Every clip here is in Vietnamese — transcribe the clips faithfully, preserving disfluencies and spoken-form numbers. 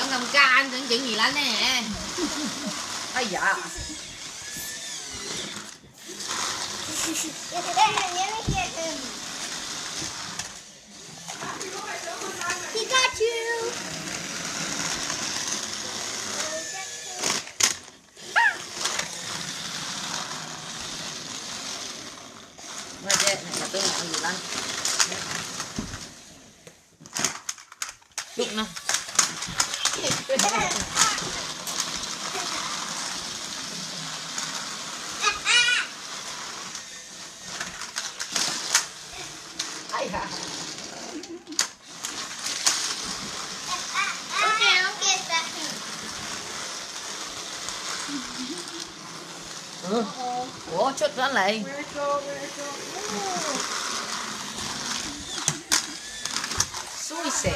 Ông ngầm ca anh tưởng chuyện gì lắm nè. Ây dạ. He got you. Mà đây này là tôi làm gì lắm. Chút nè. Ai hả? Okay, I'll get that. Ừ. Ủa chút đó lại. Xui xẻ.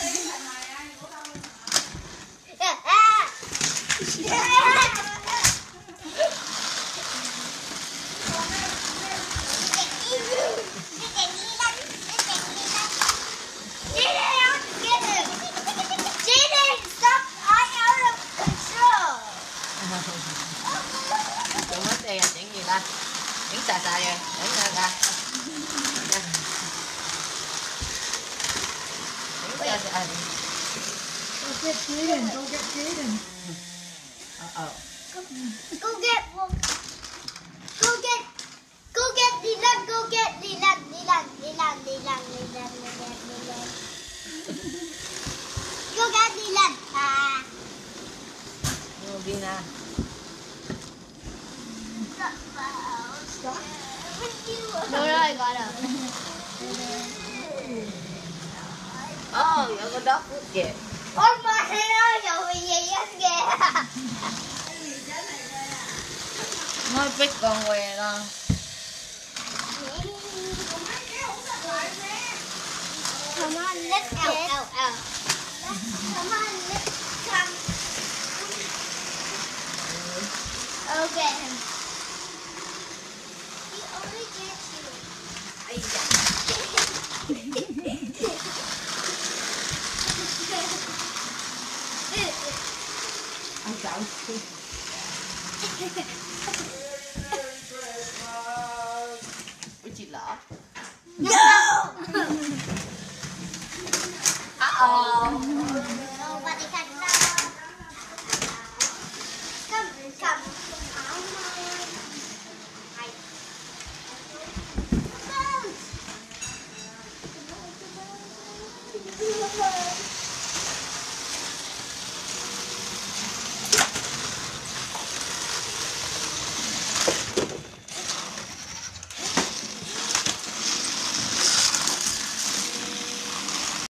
Tụi mất đây là chuyện gì ta? Những xà xà rồi, để ra ra. Những xà xà. Go get Jaden, go get Jaden. Uh oh. Go get, go get, go get Dylan, go get Dylan, Dylan, Dylan, Dylan, Dylan, Dylan, Dylan. Go get Dylan. Ah. Vina. Đúng rồi, gọi rồi. Ồ, oh, có đốc nữa kìa. Ôi mà ơi, rồi gì anh kìa. Nói biết con què đó. Come on, let's go. Out, out, out. Come on, let's come. Okay. He only gets you. Ây da. Anh cậu. Ôi chị lỡ. No! Uh-oh. Nobody can stop. Come, come. Come.